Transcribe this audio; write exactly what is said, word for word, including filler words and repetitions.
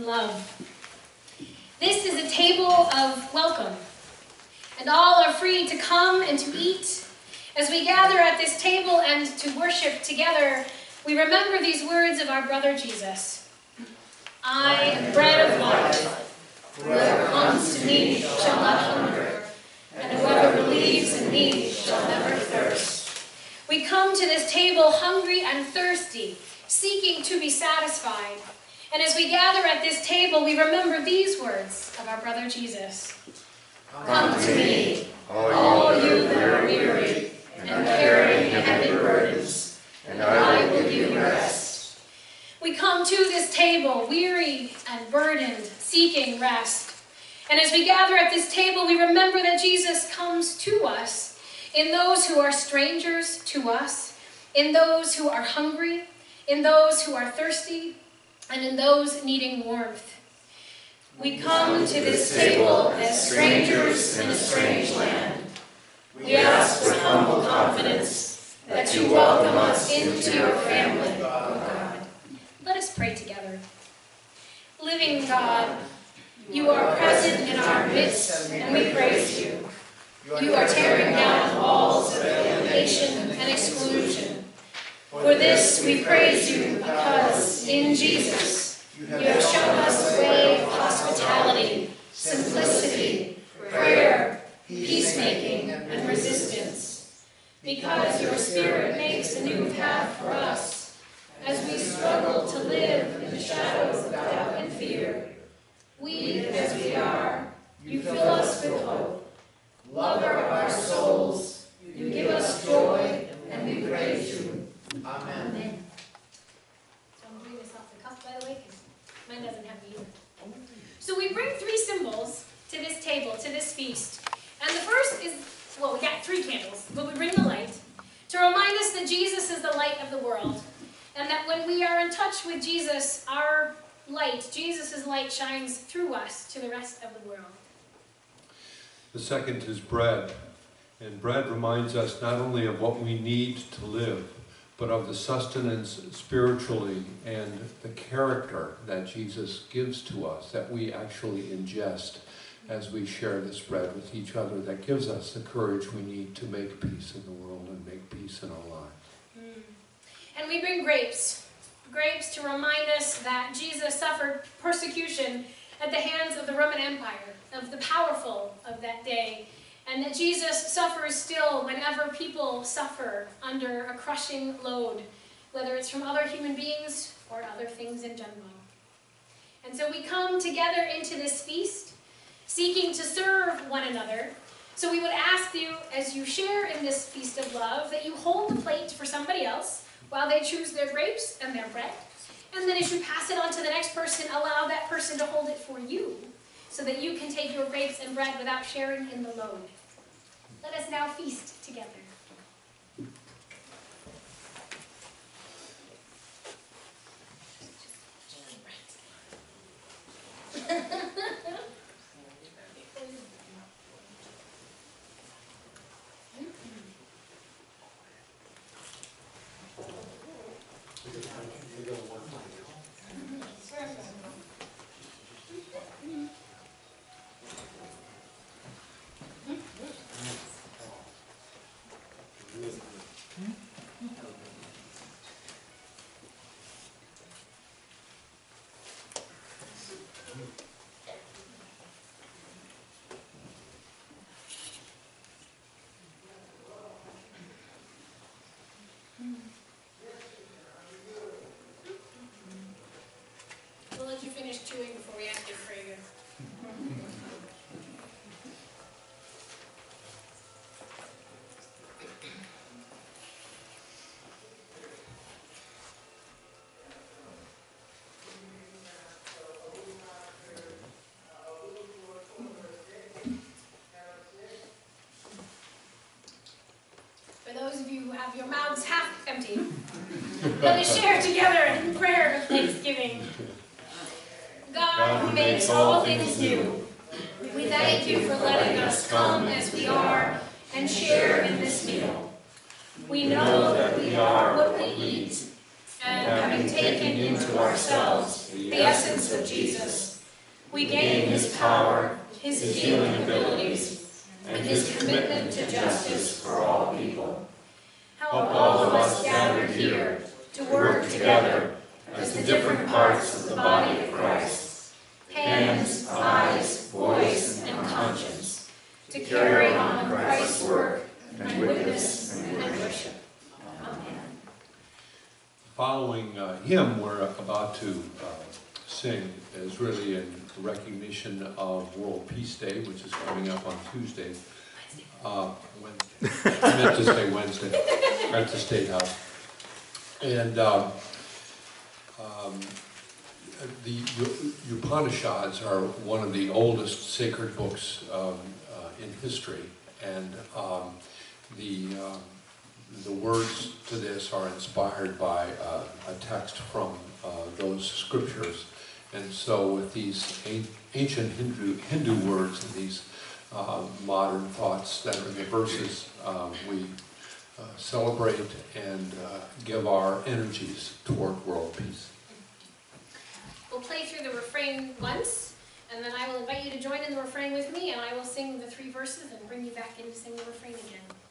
love. This is a table of welcome, and all are free to come and to eat. As we gather at this table and to worship together, we remember these words of our brother Jesus. I am bread of life. Whoever comes to me shall not hunger, and whoever believes in me shall never thirst. We come to this table hungry and thirsty, seeking to be satisfied. And as we gather at this table, we remember these words of our brother Jesus. Come to me, all you that are weary and carrying heavy burdens, and I will give you rest. We come to this table weary and burdened, seeking rest. And as we gather at this table, we remember that Jesus comes to us in those who are strangers to us, in those who are hungry, in those who are thirsty, and in those needing warmth. We come to this table as strangers in a strange land. We ask with humble confidence that you welcome us into your family, O God. Let us pray together. Living God, you are present in our midst, and we praise you. You are tearing down walls of alienation and exclusion. For this we praise you because, in Jesus, you have shown us a way of hospitality, simplicity, prayer, peacemaking, and resistance. Because your Spirit makes a new path for us, as we struggle to live in the shadows of doubt and fear. Weak as we are, you fill us with hope. Lover of our souls, you give us joy, and we praise you. Amen. Amen. So I'm doing this off the cuff, by the way, because mine doesn't have me either. So we bring three symbols to this table, to this feast. And the first is, well, we got three candles, but we bring the light to remind us that Jesus is the light of the world. And that when we are in touch with Jesus, our light, Jesus' light, shines through us to the rest of the world. The second is bread. And bread reminds us not only of what we need to live, but of the sustenance spiritually and the character that Jesus gives to us, that we actually ingest as we share this bread with each other, that gives us the courage we need to make peace in the world and make peace in our lives. Mm. And we bring grapes. Grapes to remind us that Jesus suffered persecution at the hands of the Roman Empire, of the powerful of that day, and that Jesus suffers still whenever people suffer under a crushing load, whether it's from other human beings or other things in general. And so we come together into this feast, seeking to serve one another. So we would ask you, as you share in this feast of love, that you hold the plate for somebody else while they choose their grapes and their bread. And then as you pass it on to the next person, allow that person to hold it for you, so that you can take your grapes and bread without sharing in the load. Let us now feast together. We'll let you finish chewing before we ask you to pray again. For those of you who have your mouths half empty, let us share together in prayer of thanksgiving. God, who makes all things new, we thank you for letting us come as we are and share in this meal. We know that we are what we eat, and having taken into ourselves the essence of Jesus, we gain his power, his healing abilities, and his commitment to justice for all people. Help all of us gathered here to work together as the different parts of the body of Christ, hands, eyes, voice, and conscience, to carry on Christ's work and witness and worship. Amen. The following uh, hymn we're about to uh, sing is really in recognition of World Peace Day, which is coming up on Tuesday. Uh, Wednesday. I meant to say Wednesday at the State House. And um, um, the Upanishads are one of the oldest sacred books um, uh, in history, and um, the um, the words to this are inspired by uh, a text from uh, those scriptures. And so with these ancient Hindu, Hindu words and these uh, modern thoughts that are in the verses, um, we uh, celebrate and uh, give our energies toward world peace. We'll play through the refrain once, and then I will invite you to join in the refrain with me, and I will sing the three verses and bring you back in to sing the refrain again.